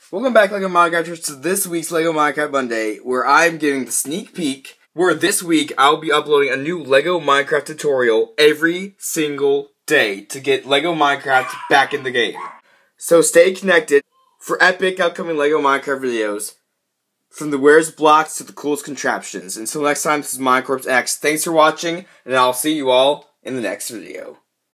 Welcome back, LEGO Minecrafters, to this week's LEGO Minecraft Monday, where I'm giving the sneak peek, where this week I'll be uploading a new LEGO Minecraft tutorial every single day to get LEGO Minecraft back in the game. So stay connected for epic upcoming LEGO Minecraft videos, from the weirdest blocks to the coolest contraptions. Until next time, this is Minecorpse X. Thanks for watching, and I'll see you all in the next video.